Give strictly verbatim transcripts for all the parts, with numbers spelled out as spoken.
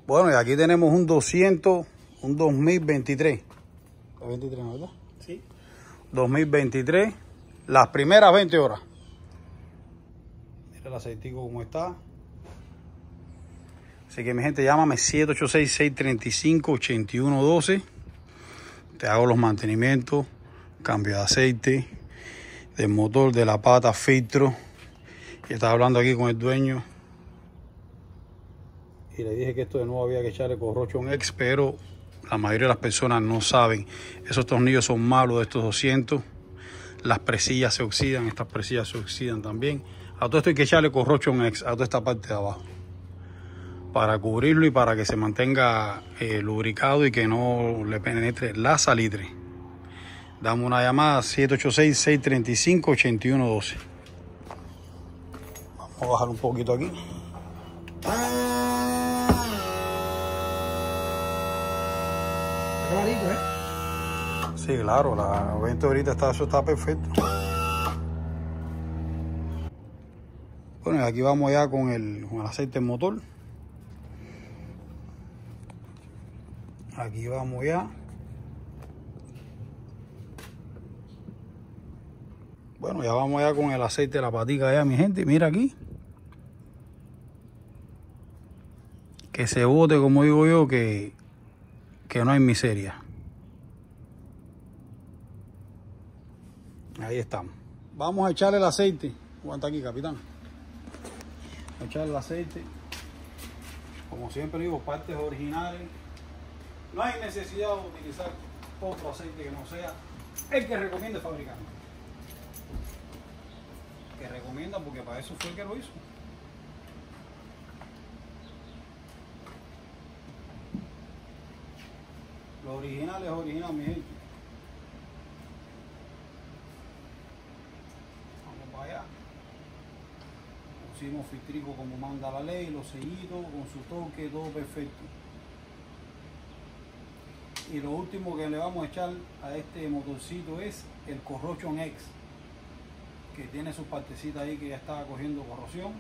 Bueno, y aquí tenemos un doscientos, un dos mil veintitrés. veintitrés, ¿no, verdad? Sí. dos mil veintitrés, las primeras veinte horas. Mira el aceitico como está. Así que mi gente, llámame siete ocho seis, seis tres cinco, ocho uno uno dos. Te hago los mantenimientos, cambio de aceite, del motor, de la pata, filtro. Y estaba hablando aquí con el dueño. Y le dije que esto de nuevo había que echarle Corrosion X, pero la mayoría de las personas no saben. Esos tornillos son malos de estos doscientos. Las presillas se oxidan, estas presillas se oxidan también. A todo esto hay que echarle Corrosion X, a toda esta parte de abajo, para cubrirlo y para que se mantenga eh, lubricado y que no le penetre la salitre. Dame una llamada siete ocho seis, seis tres cinco, ocho uno uno dos. Vamos a bajar un poquito aquí. Clarito, ¿eh? Sí, claro, la veinte ahorita está, eso está perfecto. Bueno, y aquí vamos ya con el, con el aceite del motor. Aquí vamos ya. Bueno, ya vamos ya con el aceite de la patica ya, mi gente. Mira aquí. Que se bote, como digo yo, que, que no hay miseria. Ahí estamos. Vamos a echarle el aceite. Aguanta aquí, capitán. Vamos a echarle el aceite. Como siempre digo, partes originales. No hay necesidad de utilizar otro aceite que no sea el que recomienda el fabricante. Que recomienda porque para eso fue el que lo hizo. Lo original es original, mi gente. Vamos para allá. Pusimos filtrico como manda la ley, los sellitos con su toque, todo perfecto. Y lo último que le vamos a echar a este motorcito es el Corrosion X, que tiene sus partecitas ahí que ya estaba cogiendo corrosión.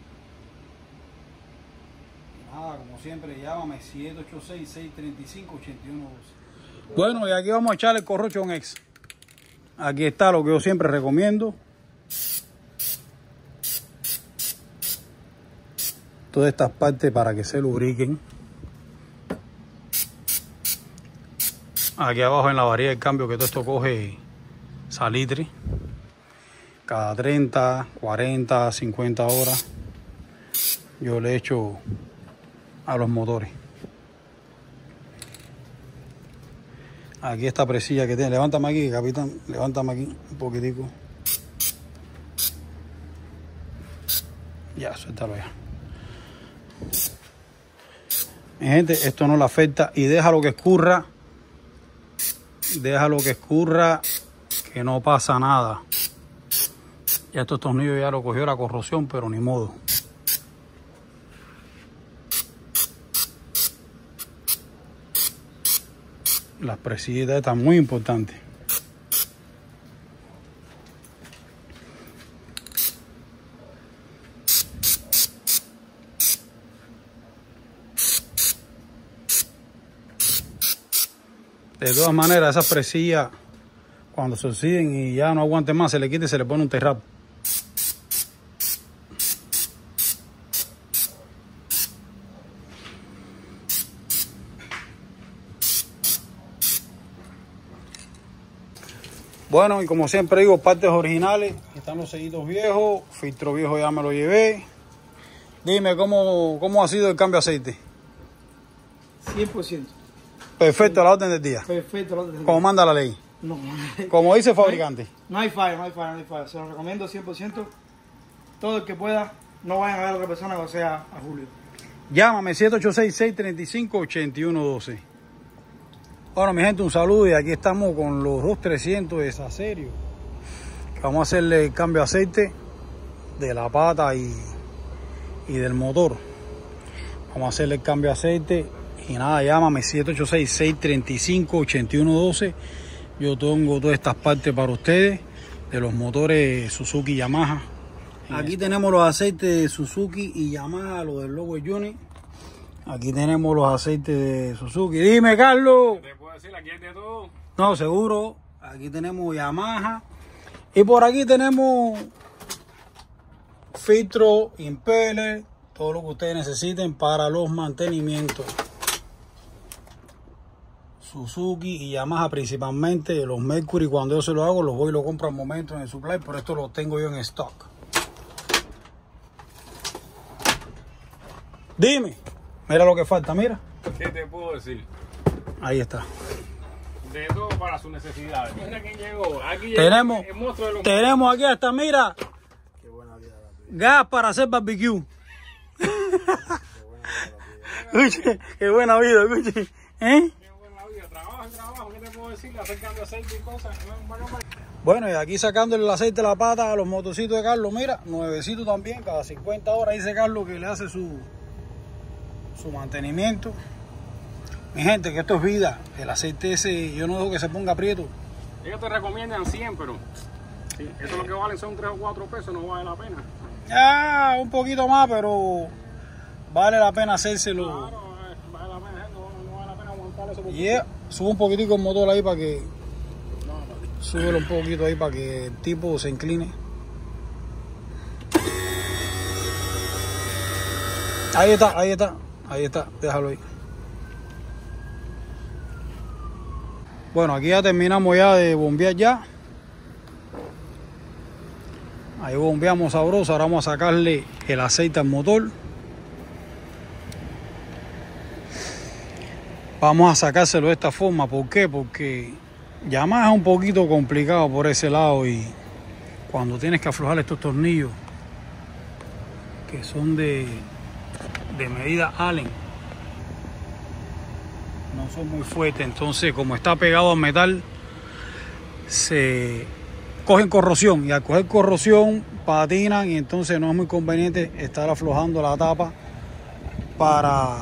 Y nada, como siempre, llámame siete ocho seis, seis tres cinco, ocho uno dos. Bueno, y aquí vamos a echar el Corrosion X. Aquí está lo que yo siempre recomiendo. Todas estas partes para que se lubriquen. Aquí abajo en la varilla del cambio, que todo esto coge salitre. Cada treinta, cuarenta, cincuenta horas yo le echo a los motores. Aquí esta presilla que tiene. Levántame aquí, capitán. Levántame aquí un poquitico. Ya, suéltalo ya. Mi gente, esto no le afecta y déjalo que escurra. Déjalo que escurra, que no pasa nada. Ya estos tornillos ya lo cogió la corrosión, pero ni modo. Las presillas están muy importantes. De todas maneras, esas presillas, cuando se oxiden y ya no aguante más, se le quita y se le pone un terrap. Bueno, y como siempre digo, partes originales. Están los sellitos viejos, filtro viejo ya me lo llevé. Dime, ¿cómo, cómo ha sido el cambio de aceite? cien por ciento. Perfecto, a la orden del día. Perfecto, la orden del día. Como manda la ley. No, Como dice el fabricante. no hay falla, no hay falla, no hay falla. Se lo recomiendo cien por ciento. Todo el que pueda, no vayan a ver a otra persona que sea a Julio. Llámame siete ocho seis, seis tres cinco, ocho uno uno dos. Bueno, mi gente, un saludo y aquí estamos con los dos trescientos de Sacerio. Vamos a hacerle el cambio de aceite de la pata y, y del motor. Vamos a hacerle el cambio de aceite y nada, llámame siete ocho seis, seis tres cinco, ocho uno uno dos. Yo tengo todas estas partes para ustedes de los motores Suzuki y Yamaha. Aquí tenemos los aceites de Suzuki y Yamaha, los del logo Johnny. Aquí tenemos los aceites de Suzuki. Dime, Carlos. ¿Qué te puedo decir? Aquí hay de todo. No, seguro. Aquí tenemos Yamaha. Y por aquí tenemos filtro, impeller, todo lo que ustedes necesiten para los mantenimientos. Suzuki y Yamaha principalmente. Los Mercury, cuando yo se lo hago, los voy y los compro al momento en el supply. Por esto los tengo yo en stock. Dime. Mira lo que falta, mira. ¿Qué te puedo decir? Ahí está. De todo para sus necesidades. Mira quién llegó. Aquí Tenemos, llegó el monstruo de los... tenemos aquí hasta, mira, gas para hacer barbecue. Escuche, qué buena vida, escuche. ¿Eh? Qué buena vida. Trabajo en trabajo. ¿Qué te puedo decir? Hacer cambio de aceite y cosas. Bueno, y aquí sacándole el aceite de la pata a los motorcitos de Carlos, mira, nuevecito también, cada cincuenta horas dice Carlos que le hace su, su mantenimiento. Mi gente, que esto es vida. El aceite ese, yo no dejo que se ponga aprieto. Ellos te recomiendan cien, pero sí, eso lo que valen son tres o cuatro pesos, no vale la pena. Ah, un poquito más, pero vale la pena hacérselo. Claro, vale la pena, no, no vale la pena aguantar eso. Y yeah, sube un poquitico el motor ahí para que... Súbelo un poquito ahí para que el tipo se incline. Ahí está, ahí está, ahí está, déjalo ahí. Bueno, aquí ya terminamos ya de bombear ya. Ahí bombeamos sabroso, ahora vamos a sacarle el aceite al motor. Vamos a sacárselo de esta forma, ¿por qué? Porque Yamaha es un poquito complicado por ese lado y cuando tienes que aflojar estos tornillos que son de, de medida Allen, no son muy fuertes, entonces como está pegado al metal se cogen corrosión y al coger corrosión patinan y entonces no es muy conveniente estar aflojando la tapa para,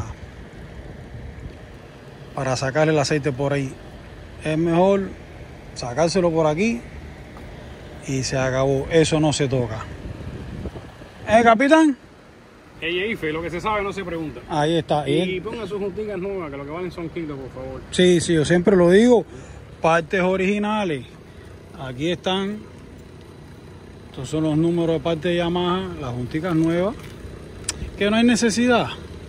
para sacarle el aceite por ahí. Es mejor sacárselo por aquí y se acabó. Eso no se toca. ¿Eh, capitán? Ella Ife, lo que se sabe no se pregunta. Ahí está. Y, y y pongan sus junticas nuevas, que lo que valen son kilos, por favor. Sí, sí, yo siempre lo digo. Partes originales. Aquí están. Estos son los números de parte de Yamaha, las junticas nuevas. Que no hay necesidad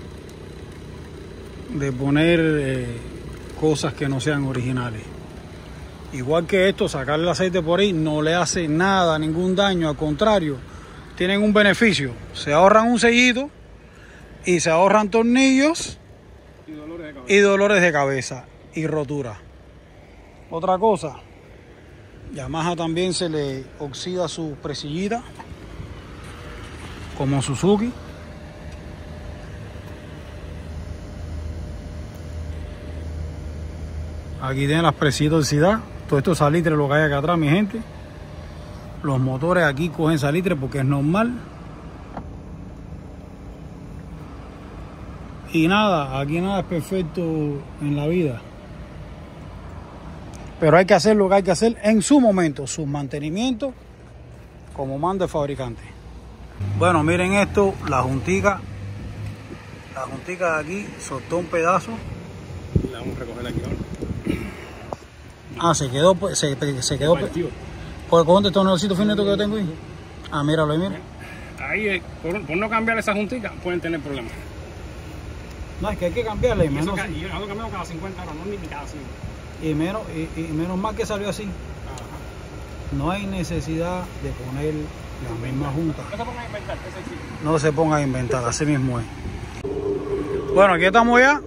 de poner eh, cosas que no sean originales. Igual que esto, sacarle el aceite por ahí no le hace nada, ningún daño, al contrario, tienen un beneficio. Se ahorran un sellito y se ahorran tornillos Y dolores de cabeza. y dolores de cabeza y rotura. Otra cosa, Yamaha también se le oxida su presillita, como Suzuki. Aquí tienen las presillas oxidadas. Todo esto es salitre lo que hay acá atrás, mi gente. Los motores aquí cogen salitre porque es normal. Y nada, aquí nada es perfecto en la vida. Pero hay que hacer lo que hay que hacer en su momento, su mantenimiento, como manda el fabricante. Bueno, miren esto, la juntica. La juntica de aquí soltó un pedazo. La vamos a recoger aquí ahora. Ah, se quedó, pues, se, se quedó. ¿Por dónde está un negocito finito que yo tengo ahí? Ah, míralo ahí, mira. Ahí, eh, por, por no cambiar esa juntica, pueden tener problemas. No, es que hay que cambiarla y Y eso menos, ca- y yo lo cambiamos cada cincuenta horas, no ni cada cien. y menos, y, y menos mal que salió así. Ajá. No hay necesidad de poner la misma junta. No se pongan a inventar, que es sencillo. No se ponga a inventar, así mismo es. Bueno, aquí estamos ya.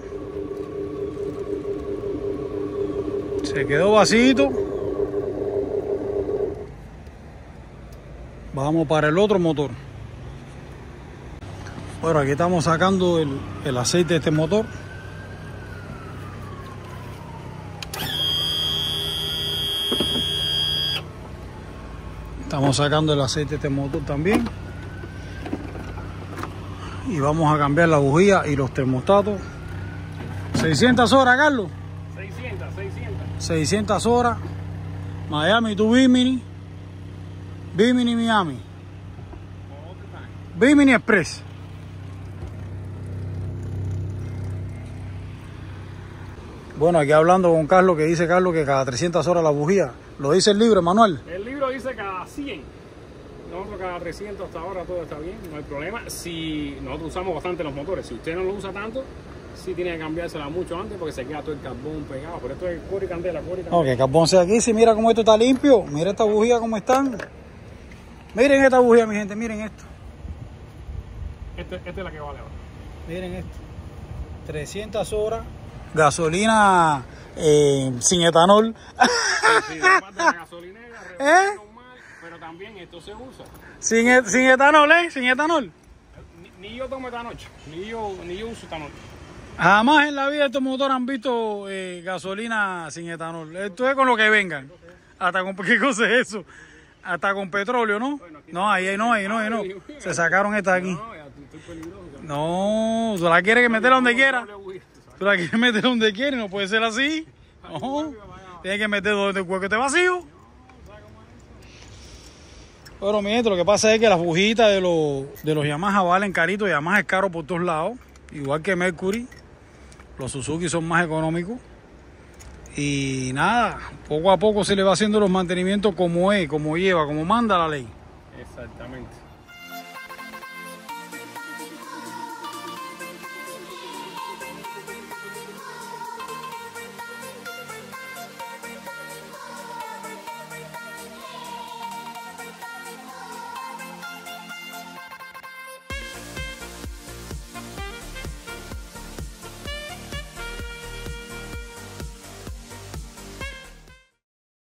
Se quedó vacío. Vamos para el otro motor. Bueno, aquí estamos sacando el, el aceite de este motor. Estamos sacando el aceite de este motor también. Y vamos a cambiar la bujía y los termostatos. seiscientas horas, Carlos. seiscientas, seiscientas. seiscientas horas. Miami to Bimini. Bimini, Miami. Bimini Express. Bueno, aquí hablando con Carlos, que dice Carlos que cada trescientas horas la bujía. ¿Lo dice el libro, Manuel? El libro dice cada cien. Nosotros cada trescientos hasta ahora todo está bien, no hay problema. Si nosotros usamos bastante los motores, si usted no lo usa tanto, sí tiene que cambiársela mucho antes porque se queda todo el carbón pegado. Pero esto es cobre y candela, cobre y candela. No, que el carbón sea aquí, si mira cómo esto está limpio. Mira esta bujía cómo están. Miren esta bujía, mi gente, miren esto. Esta este es la que vale ahora. Miren esto. trescientas horas. Gasolina eh, sin etanol. Sí, sí, además de la gasolinera, ¿Eh? normal, pero también esto se usa. Sin, e- sin etanol, ¿eh? Sin etanol. Ni, ni yo tomo etanol, ni yo, ni yo uso etanol. Jamás en la vida estos motores han visto eh, gasolina sin etanol. Esto es con lo que vengan. Hasta con qué cosa es eso. Hasta con petróleo, ¿no? No, ahí no, ahí no, ahí no. Se sacaron esta de aquí. No, ya estoy peligroso. Ya. No, tú la quieres que meterla donde quiera. Tú la quieres meter donde quieras, no puede ser así. No, tienes que meter donde el cuerpo esté vacío. Pero mi gente, lo que pasa es que las bujitas de los, de los Yamaha valen caritos. Yamaha es caro por todos lados, igual que Mercury. Los Suzuki son más económicos. Y nada, poco a poco se le va haciendo los mantenimientos como es, como lleva, como manda la ley. Exactamente.